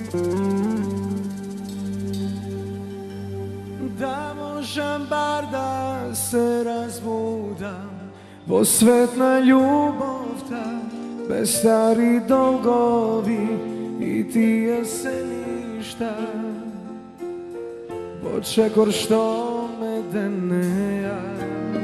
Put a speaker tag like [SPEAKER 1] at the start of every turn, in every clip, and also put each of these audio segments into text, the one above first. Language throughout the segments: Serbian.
[SPEAKER 1] Da možem bar da se razbudam, posvetna ljubav ta, bez stari dolgovi i ti jeseništa. Počekor što me denejat,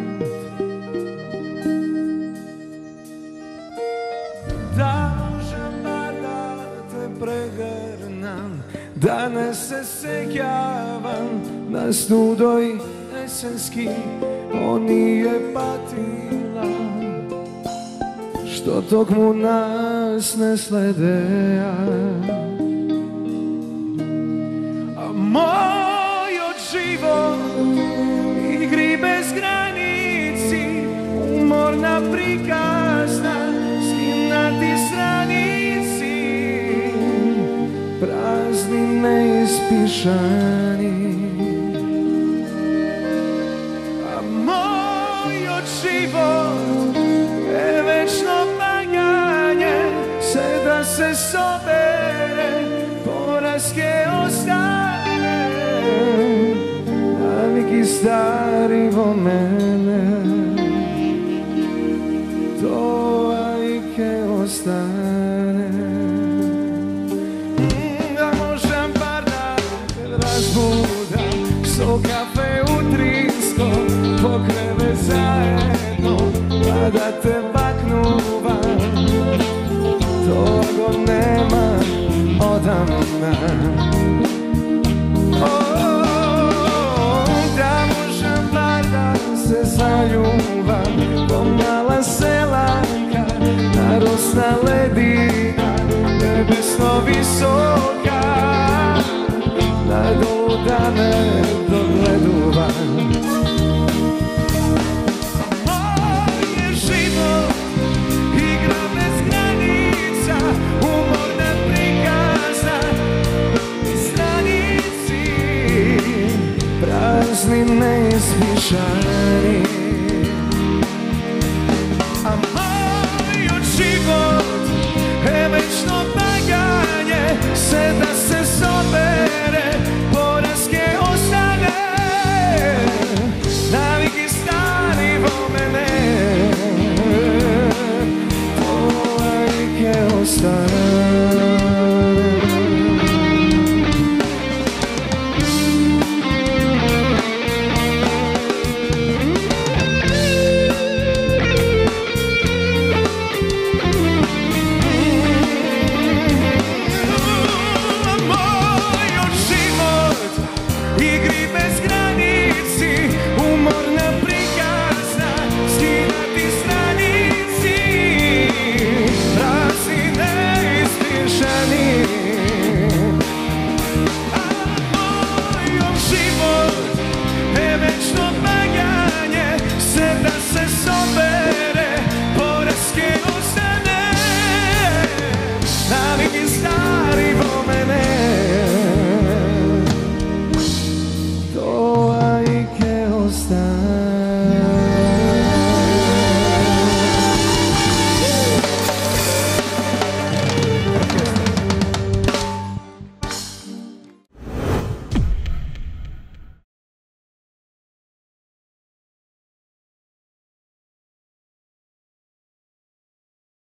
[SPEAKER 1] da možem bar da te pregrnam, da ne se sejavam na studoj esenski, on nije patila, što tog mu nas ne sledeja. A moj od život igri bez granici, umorna prikazna, skinati stranici, prazni neispišani. A moj od život je večno paganje, sve da se sobere, poraske ostane, naviki stari vo mene, to ajke ostane. Da možem bar da te razbudam, so kafe utrinsko, pokreve zajedno, pa da te baknuvam, togo nema odamna. Da možem bar da se zaljuvam, pomala selanka, narosna ledina, nebesno visoka, na dolu da ne dogleduvam. Prazni neizmišani.